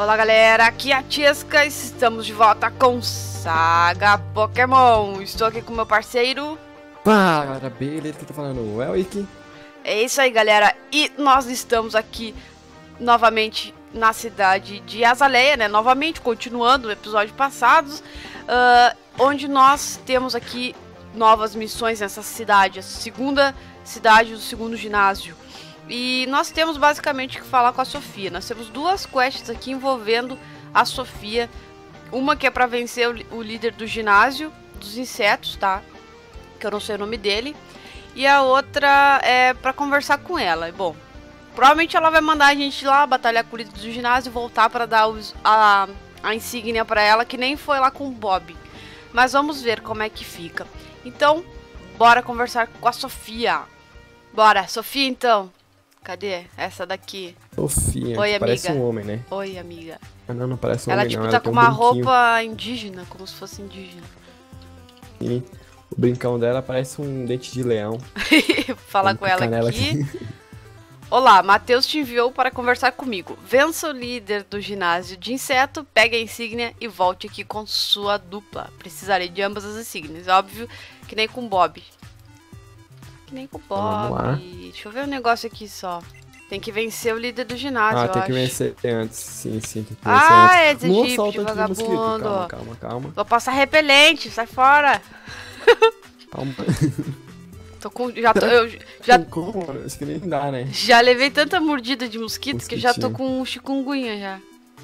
Olá galera, aqui é a Tiesca, estamos de volta com Saga Pokémon. Estou aqui com meu parceiro. Fala galera, beleza? Quem tá falando? O Elwick. É isso aí galera, e nós estamos aqui novamente na cidade de Azaleia, né? Novamente, continuando o episódio passados, onde nós temos aqui novas missões nessa cidade, a segunda cidade do segundo ginásio. E nós temos basicamente que falar com a Sofia. Nós temos duas quests aqui envolvendo a Sofia. Uma que é pra vencer o líder do ginásio dos insetos, tá? Que eu não sei o nome dele. E a outra é pra conversar com ela. Bom, provavelmente ela vai mandar a gente lá batalhar com o líder do ginásio e voltar pra dar a insígnia pra ela, que nem foi lá com o Bob. Mas vamos ver como é que fica. Então, bora conversar com a Sofia. Bora, Sofia então. Cadê? Essa daqui. Sofia, Oi, que amiga. Parece um homem, né? Oi, amiga. Ah, não parece um Ela homem tipo não. tá Ela com tem uma um brinquinho. roupa indígena, como se fosse indígena. E o brincão dela parece um dente de leão. Falar com ela aqui. Olá, Matheus te enviou para conversar comigo. Vença o líder do ginásio de inseto, pegue a insígnia e volte aqui com sua dupla. Precisarei de ambas as insígnias. Óbvio que nem com o Bob. Que nem com o Bob. Vamos lá. Deixa eu ver um negócio aqui só. Tem que vencer o líder do ginásio, eu tem acho. que vencer antes. Sim, tem que vencer Ah, é antes. Nossa, Egito, olha o tanto de mosquito. vagabundo. Calma. Vou passar repelente, sai fora. Calma. Tô com... Já Como? Acho que nem dá, né? Já levei tanta mordida de mosquito que já tô Mosquitinho. com chikungunya já.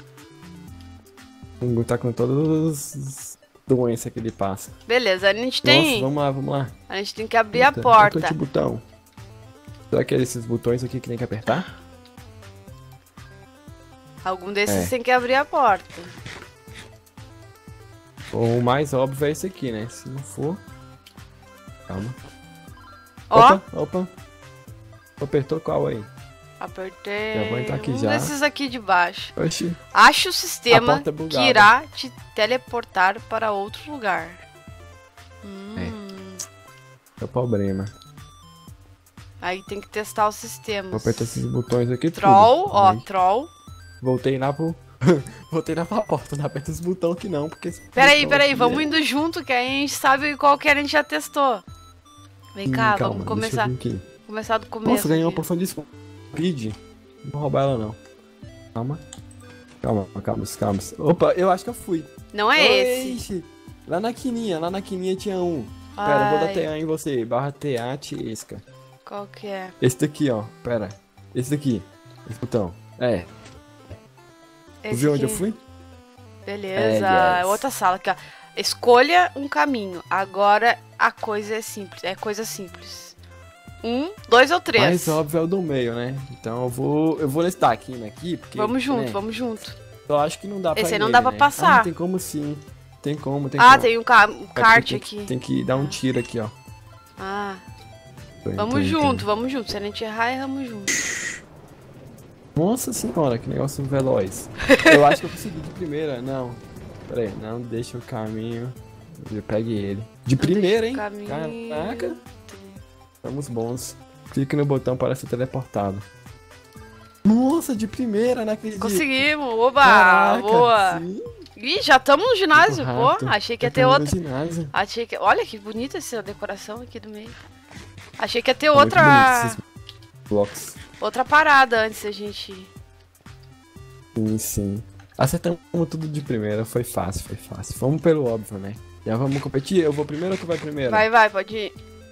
O tá com todas as doenças que ele passa. Beleza, a gente tem... Nossa, vamos lá. A gente tem que abrir a Eita, porta. botão de botão. Será que é esses botões aqui que tem que apertar? Algum desses tem que abrir a porta. O mais óbvio é esse aqui, né? Se não for... Calma. Ó, Opa. Apertou qual aí? apertei. Já vou entrar aqui um já. desses aqui de baixo. Oxi. Ache o A sistema porta é que bugada. irá te teleportar para outro lugar. É o problema. Aí tem que testar os sistemas. Vou apertar esses botões aqui Troll, tudo. ó, Aí, troll. voltei lá pro... voltei lá pra porta. Não aperta os botões aqui não, porque... esse Peraí, botão aqui vamos é- indo junto, que aí a gente sabe qual que a gente já testou. Vem cá, Calma, vamos começar. deixa eu vir aqui. Começar do começo. Nossa, ganhei uma aqui. porção de speed. Não vou roubar ela não. Calma. Opa, eu acho que eu fui. Não é esse. Ixi, lá na quininha tinha um. Pera, eu vou dar Ai, TA em você. Barra TA Tiesca. qual que é? Esse daqui, ó. Pera. Esse daqui. Esse botão. É. Tu Esse viu onde eu aqui. fui? Beleza. É, yes. Outra sala aqui, ó. Escolha um caminho. Agora a coisa é simples. É coisa simples. 1, 2 ou 3. Mais óbvio é o do meio, né? Então eu vou nesse daqui aqui, porque... Vamos junto, né, vamos junto. Eu acho que não dá pra Esse aí ir não nele, dá pra né? passar. Ah, tem como sim. Tem como. Tem um kart Tem aqui. Tem que dar um tiro aqui, ó. Ah, Tô vamos indo. junto. Se a gente errar, erramos junto. Nossa senhora, que negócio veloz. Eu acho que eu consegui de primeira. Não. Pera aí, não deixa o caminho. Eu pegue ele. De primeira, hein? Deixa o caminho. Caraca. Estamos bons. Clique no botão para ser teleportado. Nossa, de primeira, não acredito. Conseguimos, oba, Caraca, boa. sim. Ih, já estamos no ginásio, Muito pô. rápido. Achei que ia Já ter estamos outra. no ginásio. Olha que bonita essa decoração aqui do meio. Achei que ia ter Muito bonito outra esses blocos. parada antes da gente ir. Sim. Acertamos tudo de primeira, foi fácil. Vamos pelo óbvio, né? Já vamos competir? Eu vou primeiro ou tu vai primeiro? Vai, pode ir.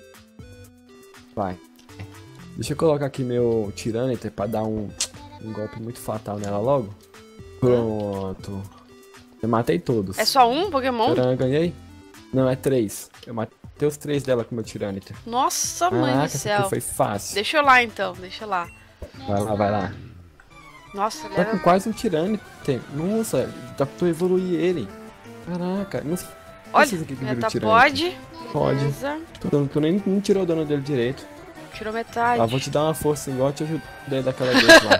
Vai. Deixa eu colocar aqui meu Tyranitar pra dar um golpe muito fatal nela logo. Pronto. Eu matei todos. É só um Pokémon? Tcharam, ganhei? Não, é 3. Eu matei os 3 dela com meu Tyranitar. Nossa, mãe do Caraca, essa céu. aqui foi fácil. Deixa eu lá então, deixa lá. Vai lá. Nossa, Tá com quase um Tyranitar. Nossa, dá pra tu evoluir ele. Caraca, não sei. Olha, Esses aqui que viram tá, Tyranitar. pode. Pode. Beleza. Tu nem tirou o dano dele direito. Tirou metade. Ah, vou te dar uma força igual eu te ajudei daquela vez lá.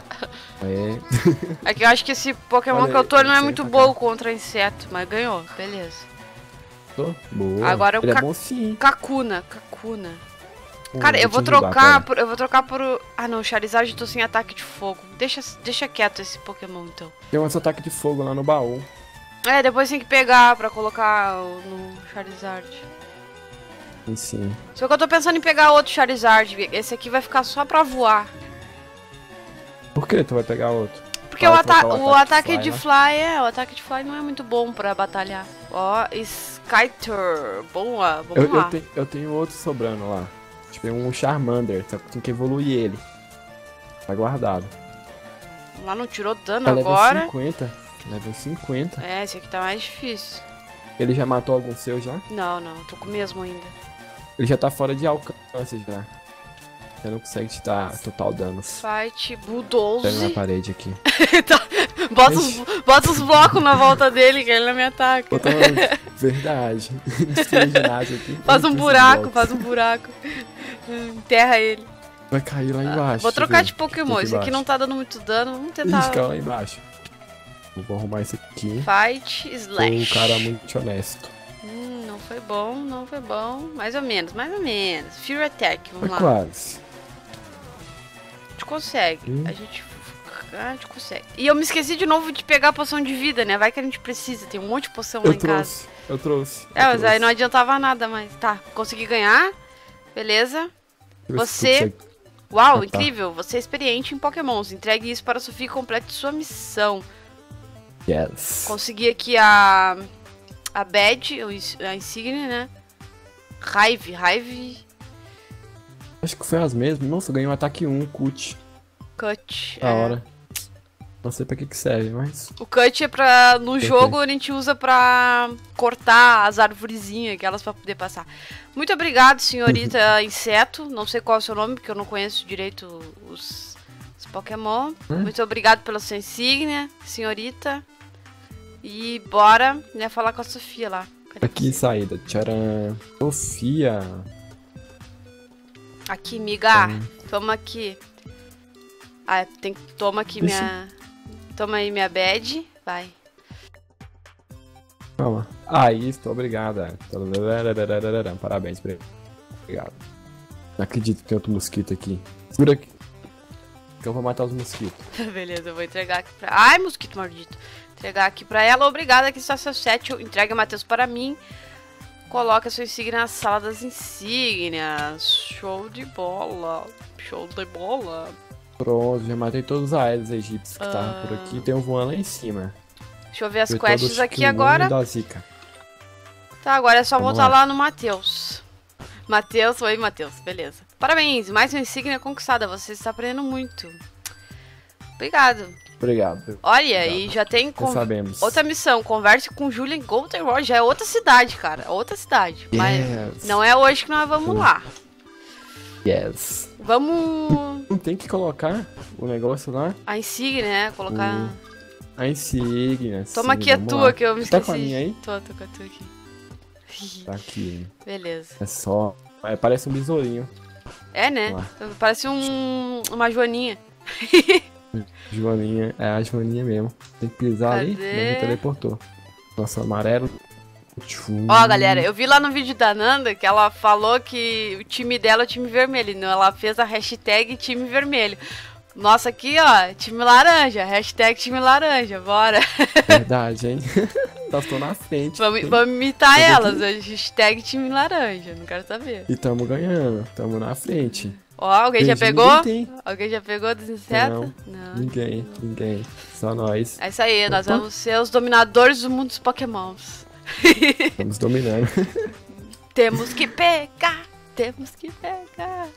É. É que eu acho que esse Pokémon Olha que eu tô aí, não é você muito tá bom contra inseto, mas ganhou, beleza. Boa. Agora o Ele ca- é bom sim. Kakuna. Cara, eu vou te ajudar, trocar pera. eu vou trocar por... Ah, não, Charizard eu tô sem ataque de fogo. Deixa quieto esse Pokémon, então. Tem um ataque de fogo lá no baú. É, depois tem que pegar pra colocar no Charizard. Sim. Só que eu tô pensando em pegar outro Charizard. Esse aqui vai ficar só pra voar. Por que tu vai pegar outro? Porque Vai o trocar ataque de né? Fly, o ataque de Fly não é muito bom pra batalhar. Ó, Skyter. Boa, vamos lá. Eu tenho outro sobrando lá. Tipo, um Charmander, só que tem que evoluir ele. Tá guardado. Lá não tirou dano Tá level agora. 50. Level 50. É, esse aqui tá mais difícil. Ele já matou algum seu já? Não, tô com o mesmo ainda. Ele já tá fora de alcance já. Você não consegue te dar total danos. Fight Pega na Bulldoze. parede aqui. Tá, bota os blocos na volta dele, que ele não me ataca. Botar uma... Verdade. Destruir o ginásio aqui. Faz um Esses buraco, blocos. faz um buraco. Enterra ele. Vai cair lá embaixo. Vou deixa eu trocar ver. de Pokémon. Esse aqui não tá dando muito dano. Vamos tentar. Ih, caiu lá embaixo. Vou arrumar esse aqui. Fight Sou Slash. um cara muito honesto. Não foi bom, não foi bom. Mais ou menos, mais ou menos. Fury Attack, vamos Foi lá. quase. A gente consegue. A gente consegue. E eu me esqueci de novo de pegar a poção de vida, né? Vai que a gente precisa. Tem um monte de poção lá em casa. Eu trouxe. É, mas aí não adiantava nada mais. Tá, consegui ganhar. Beleza. Você... Uau, tá. incrível. Você é experiente em Pokémons. Entregue isso para a Sofia e complete sua missão. Yes. Consegui aqui a badge, a insígnia, né? Hive Acho que foi as mesmas. Nossa, eu ganhei um ataque 1, cut. Cut. Da hora. Não sei pra que serve, mas... O cut é pra... No jogo a gente usa pra cortar as arvorezinhas, aquelas pra poder passar. Muito obrigado, senhorita inseto. Não sei qual é o seu nome, porque eu não conheço direito os Pokémon. Muito obrigado pela sua insígnia, senhorita. E bora, né, falar com a Sofia lá. Cadê Aqui, você? saída. Tcharam. Sofia. Aqui, miga. Toma aqui. Ah, toma aqui minha... Toma aí minha badge. Vai. Calma. Isso, obrigada. Parabéns, obrigado. Não acredito que tem outro mosquito aqui. Segura aqui. Que eu vou matar os mosquitos. Beleza, eu vou entregar aqui pra... Ai, mosquito maldito. Entregar aqui pra ela. Obrigada, aqui está seu set. Entrega, Matheus, para mim. Coloca sua insígnia na sala das insígnias. Show de bola. Show de bola. Pronto, já matei todos os aéreos egípcios que estavam por aqui. Tem um voando lá em cima. Deixa eu ver as Foi quests todo aqui Chikungunya agora. da Zika. Tá, agora é só Vamos voltar lá. lá no Matheus. Matheus, oi Matheus, beleza. Parabéns, mais uma insígnia conquistada. Você está aprendendo muito. Obrigado. Obrigado. Olha, Obrigado. e já tem Sabemos. outra missão. Converse com Julian Goldenrod. Já é outra cidade, cara. Outra cidade. Mas Yes. não é hoje que nós vamos lá. Yes. Vamos... Não tem que colocar o negócio lá? A insígnia, né? Colocar... A insígnia. Toma sim, aqui a vamos tua, lá. que eu me Tá esqueci. com a minha aí? Tô com a tua aqui. Tá aqui. Beleza. É só... parece um besourinho. É, né? Lá. Parece uma joaninha. Joaninha. É a Joaninha mesmo. Tem que pisar ali. Cadê? Mas me teleportou. Nossa, amarelo. Ó, galera, eu vi lá no vídeo da Nanda que ela falou que o time dela é o time vermelho. Não, ela fez a hashtag time vermelho. Nossa, aqui, ó, time laranja. Hashtag time laranja, bora. Verdade, hein? Nós tô na frente. Vamos imitar Cadê elas. Hashtag time laranja. Não quero saber. E tamo ganhando. Tamo na frente. Ó, alguém já Beijinho, pegou? ninguém tem. Alguém já pegou dos insetos? Não. Ninguém. Só nós. É isso aí, nós Opa. vamos ser os dominadores do mundo dos pokémons. Estamos dominando. Temos que pegar, temos que pegar.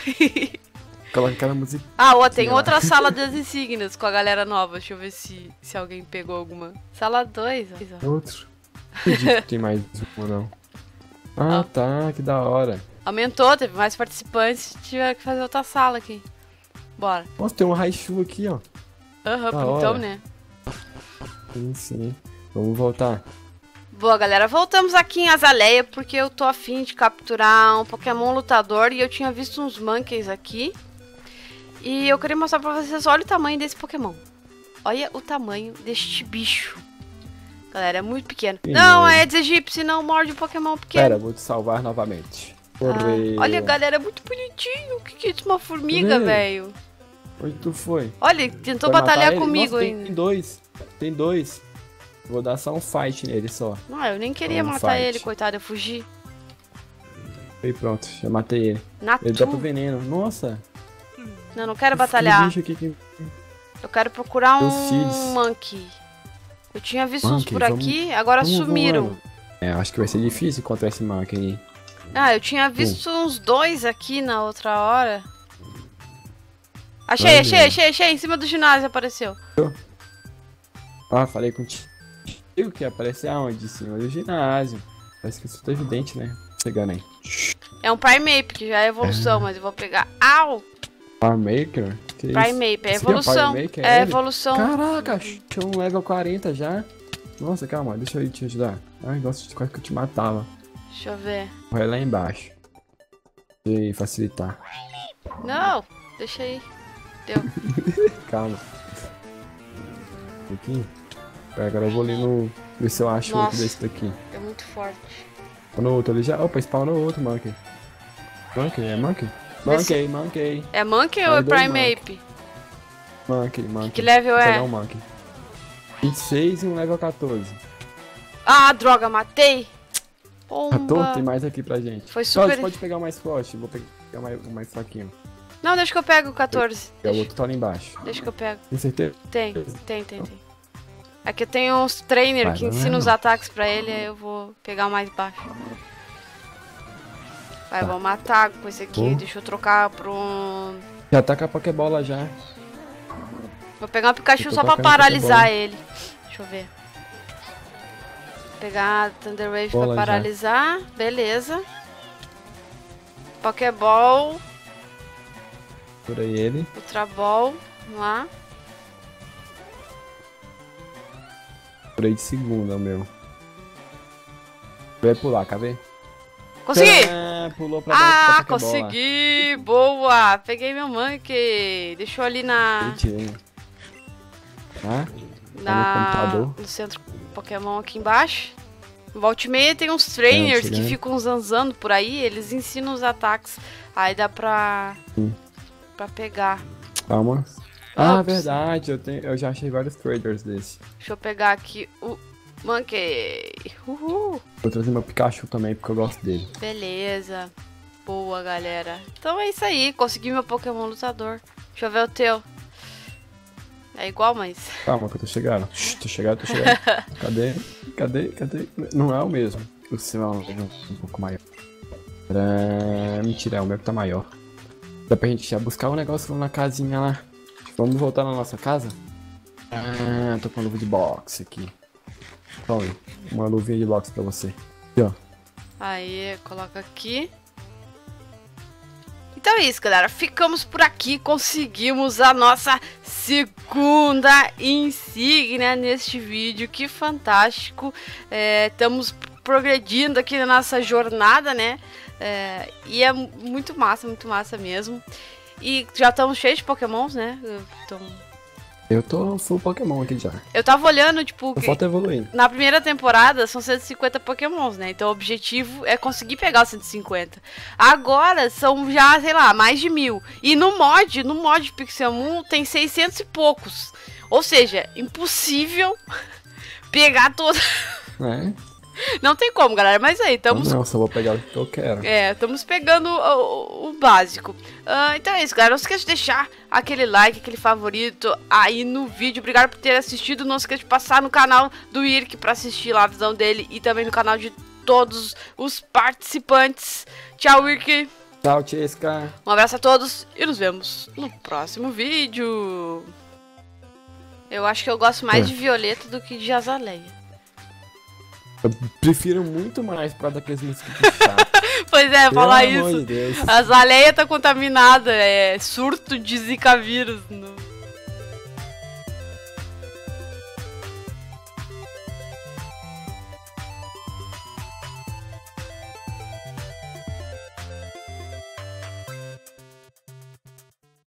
Coloca aquela música. Ah, ó, tem Sei lá. outra sala das insígnias com a galera nova. Deixa eu ver se alguém pegou alguma. Sala 2, ó. Outro. Não acredito que tem mais uma, não. Ah, tá. Que da hora. Aumentou, teve mais participantes. Tiver que fazer outra sala aqui. Bora. Nossa, tem um Raichu aqui, ó. Aham, Da então, hora. né? Sim. Vamos voltar. Boa, galera, voltamos aqui em Azaleia porque eu tô afim de capturar um Pokémon lutador e eu tinha visto uns Monkeys aqui. E eu queria mostrar pra vocês, olha o tamanho desse Pokémon. Olha o tamanho deste bicho. Galera, é muito pequeno. Que Não, nojo. é Aedes aegypti, não morde o Pokémon pequeno. Pera, vou te salvar novamente. Correu. Olha, galera, é muito bonitinho. O que é isso? Uma formiga, velho. Onde tu foi? Olha, ele tentou Vai batalhar matar ele? comigo Nossa, ainda. Tem dois. Tem dois. Vou dar só um fight nele só. Não, eu nem queria matar ele, coitado, eu fugi. E pronto, já matei ele. Natu. Ele dá pro veneno. Nossa. Não quero batalhar. Bicho aqui que... Eu quero procurar Os um seeds. monkey. Eu tinha visto uns Monkey, por aqui, agora sumiram. voando. É, acho que vai ser difícil encontrar esse monkey aí. Ah, eu tinha visto uns 2 aqui na outra hora. Achei, achei. Em cima do ginásio apareceu. Ah, falei contigo que ia aparecer aonde? Em cima do ginásio. Parece que eu sou teu evidente, né? Chegando aí. É um Primeape, que já é evolução, mas eu vou pegar... Au! Farmaker? Que isso? Primeape, é Esse aqui evolução. Farmaker, É ele? evolução. Caraca, tinha um level 40 já. Nossa, calma, deixa eu te ajudar. Ai, nossa, quase que eu te matava. Deixa eu ver. Vai lá embaixo. E facilitar. Não, deixa aí. Deu. Calma. Um pouquinho. Agora eu vou ali no... Ver se eu acho outro desse daqui. É muito forte. Tá no outro ali já. Opa, spawnou outro monkey. Monkey, é monkey? Monkey. É monkey ou é Primeape? Monkey. Que level Vou é? pegar um monkey. 26 e um level 14. Ah, droga, matei. Matou? Tem mais aqui pra gente. Foi super... Pode pegar o mais forte. Vou pegar o mais fraquinho. Não, deixa que eu pego o 14. O outro tá ali embaixo. Deixa que eu pego. Tem certeza? Tem. Aqui eu tenho uns trainers que ensinam os ataques pra ele, aí eu vou pegar o mais baixo. Vai, vou matar com esse aqui. Deixa eu trocar pro... Já tá com a Pokébola já. Vou pegar um Pikachu só pra paralisar ele. Deixa eu ver. Vou pegar a Thunder Wave pra paralisar. Beleza. Pokéball. Por aí ele. Ultra Ball. Vamos lá. Por aí de segunda, meu. Vai pular, quer ver? Consegui! Pulou pra dentro da Pokébola. Consegui! Boa! Peguei meu monkey. Deixou ali na... no centro Pokémon aqui embaixo. Volta e meia tem uns trainers que ficam zanzando por aí. Eles ensinam os ataques. Aí dá pra pegar. Calma. Ah, verdade. Eu já achei vários traders desse. Deixa eu pegar aqui o monkey. Uhul. Vou trazer meu Pikachu também, porque eu gosto dele. Beleza. Boa, galera. Então é isso aí. Consegui meu Pokémon lutador. Deixa eu ver o teu. É igual, mas... Calma que eu tô chegando. Tô chegando. Cadê? Não é o mesmo. O seu é um pouco maior. Mentira, é o meu que tá maior. Dá pra gente já buscar um negócio na casinha lá. Vamos voltar na nossa casa? Tô com uma luva de boxe aqui. Tome, uma luvinha de boxe pra você. Aqui, ó. Aí, coloca aqui. Então é isso, galera. Ficamos por aqui. Conseguimos a nossa segunda insígnia neste vídeo. Que fantástico. Estamos progredindo aqui na nossa jornada, né? E é muito massa mesmo. E já estamos cheios de pokémons, né? Eu tô full Pokémon aqui já. Eu tava olhando, tipo... Falta evoluir. Na primeira temporada são 150 pokémons, né? Então o objetivo é conseguir pegar os 150. Agora são já, sei lá, mais de 1000. E no mod Pixelmon tem 600 e poucos. Ou seja, impossível pegar todos. Não tem como, galera, mas aí, estamos... Não, só vou pegar o que eu quero. Estamos pegando o básico. Então é isso, galera. Não esqueça de deixar aquele like, aquele favorito aí no vídeo. Obrigado por ter assistido. Não esqueça de passar no canal do Irk pra assistir lá a visão dele. E também no canal de todos os participantes. Tchau, Irk. Tchau, Chesca. Um abraço a todos e nos vemos no próximo vídeo. Eu acho que eu gosto mais de Violeta do que de Azaleia. Eu prefiro muito mais por causa daqueles mosquitos chatos. Pois é, falar isso. Pelo amor de Deus. A Azaleia tá contaminada, surto de Zika vírus no...